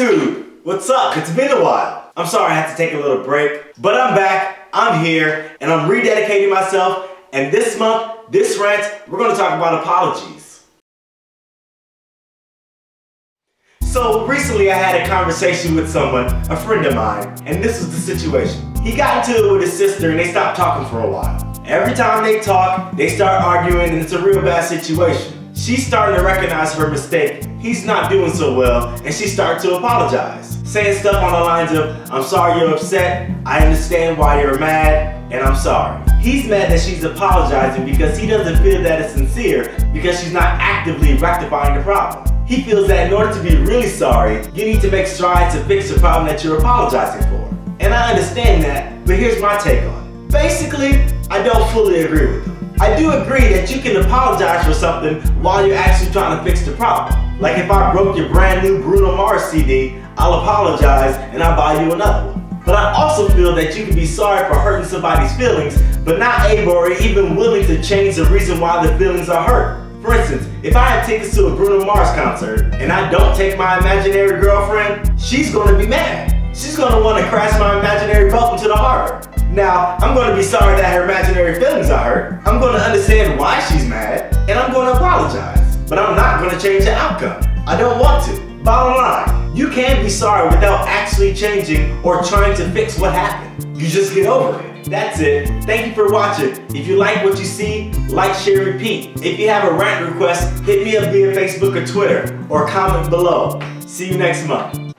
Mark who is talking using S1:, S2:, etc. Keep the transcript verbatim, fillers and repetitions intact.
S1: YouTube, what's up? It's been a while. I'm sorry I had to take a little break, but I'm back, I'm here, and I'm rededicating myself, and this month, this rant, we're gonna talk about apologies. So recently I had a conversation with someone, a friend of mine, and this was the situation. He got into it with his sister and they stopped talking for a while. Every time they talk, they start arguing and it's a real bad situation. She's starting to recognize her mistake, he's not doing so well, and she started to apologize. Saying stuff on the lines of, I'm sorry you're upset, I understand why you're mad, and I'm sorry. He's mad that she's apologizing because he doesn't feel that it's sincere because she's not actively rectifying the problem. He feels that in order to be really sorry, you need to make strides to fix the problem that you're apologizing for. And I understand that, but here's my take on it. Basically, I don't fully agree with him. I do agree that you can apologize for something while you're actually trying to fix the problem. Like if I broke your brand new Bruno Mars C D, I'll apologize and I'll buy you another one. But I also feel that you can be sorry for hurting somebody's feelings, but not able or even willing to change the reason why the feelings are hurt. For instance, if I have tickets to a Bruno Mars concert and I don't take my imaginary girlfriend, she's gonna be mad. She's gonna wanna crash my imaginary boat into the harbor. Now, I'm gonna be sorry that her imaginary feelings are hurt. I'm gonna understand why she's mad, and I'm gonna apologize. But I'm not gonna change the outcome. I don't want to. Bottom line, you can't be sorry without actually changing or trying to fix what happened. You just get over it. That's it. Thank you for watching. If you like what you see, like, share, repeat. If you have a rant request, hit me up via Facebook or Twitter, or comment below. See you next month.